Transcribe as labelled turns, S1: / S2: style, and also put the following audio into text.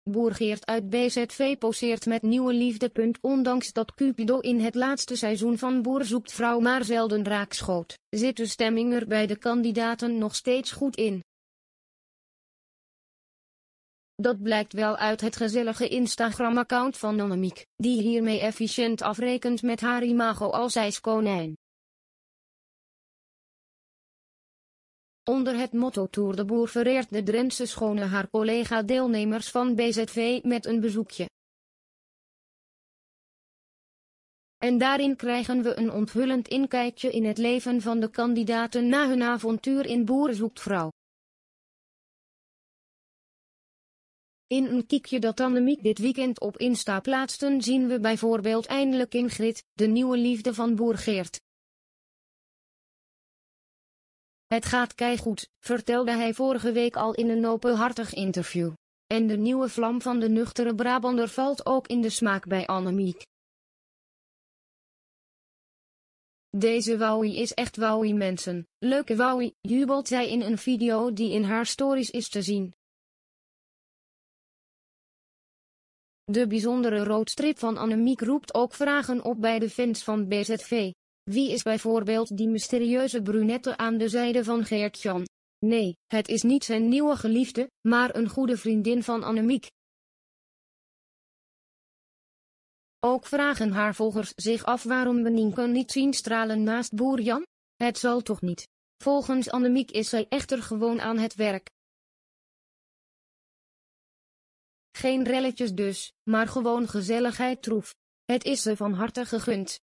S1: Boer Geert uit BZV poseert met nieuwe liefde. Ondanks dat Cupido in het laatste seizoen van Boer zoekt vrouw maar zelden raakschoot, zit de stemming er bij de kandidaten nog steeds goed in. Dat blijkt wel uit het gezellige Instagram-account van Annemiek, die hiermee efficiënt afrekent met haar imago als ijskonijn. Onder het motto Tour de Boer vereert de Drentse schone haar collega-deelnemers van BZV met een bezoekje. En daarin krijgen we een onthullend inkijkje in het leven van de kandidaten na hun avontuur in Boer zoekt vrouw. In een kiekje dat Annemiek dit weekend op Insta plaatsten zien we bijvoorbeeld eindelijk Ingrid, de nieuwe liefde van Boer Geert. Het gaat keigoed, vertelde hij vorige week al in een openhartig interview. En de nieuwe vlam van de nuchtere Brabander valt ook in de smaak bij Annemiek. Deze Wowie is echt Wowie mensen, leuke Wowie, jubelt zij in een video die in haar stories is te zien. De bijzondere roadstrip van Annemiek roept ook vragen op bij de fans van BZV. Wie is bijvoorbeeld die mysterieuze brunette aan de zijde van Geert-Jan? Nee, het is niet zijn nieuwe geliefde, maar een goede vriendin van Annemiek. Ook vragen haar volgers zich af waarom we Nienke niet zien stralen naast Boer Jan? Het zal toch niet? Volgens Annemiek is zij echter gewoon aan het werk. Geen relletjes dus, maar gewoon gezelligheid troef. Het is ze van harte gegund.